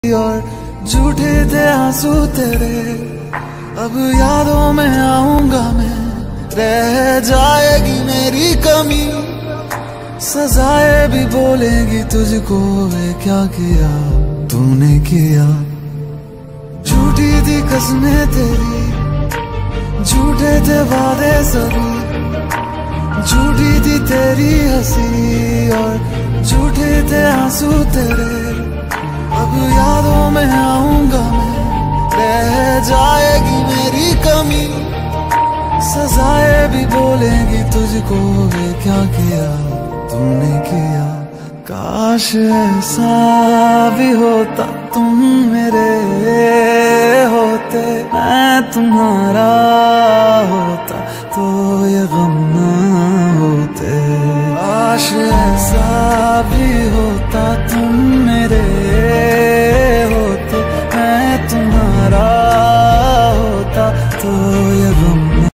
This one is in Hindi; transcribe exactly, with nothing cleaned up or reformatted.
और झूठे थे आंसू तेरे, अब यादों में आऊंगा मैं, रह जाएगी मेरी कमी। सजाए भी बोलेगी तुझको, वे क्या किया तूने किया। झूठी थी कसमें तेरी, झूठे थे वादे सभी, झूठी थी तेरी हंसी और झूठे थे आंसू तेरे। अब यादों में आऊंगा मैं, रह जाएगी मेरी कमी। सजाए भी बोलेगी तुझको, वे क्या किया तूने किया। काश ऐसा भी होता तुम मेरे होते, मैं तुम्हारा होता तो ये गम ना होते। काश ऐसा भी होता तुम मेरे होते, मैं तुम्हारा होता तो ये गम